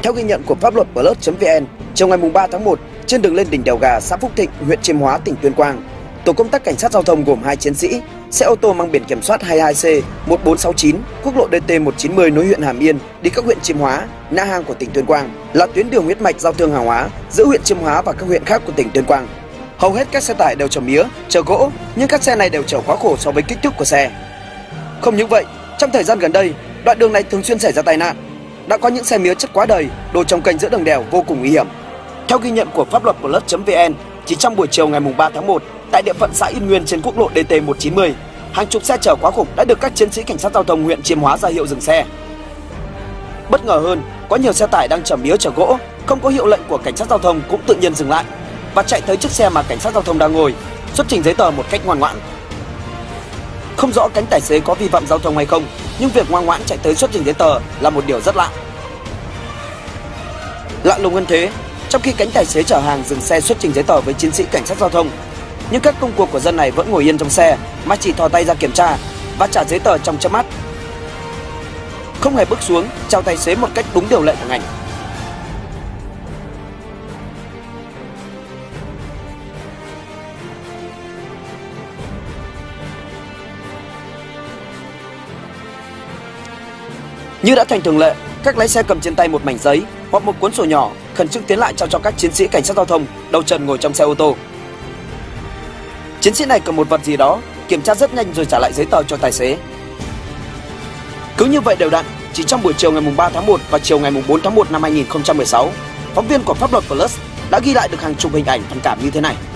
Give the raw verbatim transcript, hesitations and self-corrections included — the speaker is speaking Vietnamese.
Theo ghi nhận của pháp luật plus chấm vn, chiều ngày ba tháng một, trên đường lên đỉnh Đèo Gà, xã Phúc Thịnh, huyện Chiêm Hóa, tỉnh Tuyên Quang, tổ công tác cảnh sát giao thông gồm hai chiến sĩ, xe ô tô mang biển kiểm soát hai mươi hai C một bốn sáu chín, quốc lộ D T một chín không nối huyện Hàm Yên đi các huyện Chiêm Hóa, Na Hàng của tỉnh Tuyên Quang, là tuyến đường huyết mạch giao thương hàng hóa giữa huyện Chiêm Hóa và các huyện khác của tỉnh Tuyên Quang. Hầu hết các xe tải đều chở mía, chở gỗ, nhưng các xe này đều chở quá khổ so với kích thước của xe. Không những vậy, trong thời gian gần đây, đoạn đường này thường xuyên xảy ra tai nạn. Đã có những xe mía chất quá đầy, đổ trong kênh giữa đường đèo vô cùng nguy hiểm. Theo ghi nhận của pháp luật plus chấm vn, chỉ trong buổi chiều ngày ba tháng một, tại địa phận xã Yên Nguyên trên quốc lộ D T một chín không, hàng chục xe chở quá khổ đã được các chiến sĩ cảnh sát giao thông huyện Chiêm Hóa ra hiệu dừng xe. Bất ngờ hơn, có nhiều xe tải đang chở mía chở gỗ, không có hiệu lệnh của cảnh sát giao thông cũng tự nhiên dừng lại và chạy tới chiếc xe mà cảnh sát giao thông đang ngồi, xuất trình giấy tờ một cách ngoan ngoãn. Không rõ cánh tài xế có vi phạm giao thông hay không, nhưng việc ngoan ngoãn chạy tới xuất trình giấy tờ là một điều rất lạ. Lạ lùng hơn thế, trong khi cánh tài xế chở hàng dừng xe xuất trình giấy tờ với chiến sĩ cảnh sát giao thông, nhưng các công cuộc của dân này vẫn ngồi yên trong xe mà chỉ thò tay ra kiểm tra và trả giấy tờ trong chớp mắt, không hề bước xuống chào tài xế một cách đúng điều lệ của ngành. Như đã thành thường lệ, các lái xe cầm trên tay một mảnh giấy hoặc một cuốn sổ nhỏ, khẩn trương tiến lại trao cho các chiến sĩ cảnh sát giao thông đầu trần ngồi trong xe ô tô. Chiến sĩ này cầm một vật gì đó, kiểm tra rất nhanh rồi trả lại giấy tờ cho tài xế. Cứ như vậy đều đặn, chỉ trong buổi chiều ngày ba tháng một và chiều ngày bốn tháng một năm hai nghìn không trăm mười sáu, phóng viên của pháp luật plus đã ghi lại được hàng chục hình ảnh phản cảm như thế này.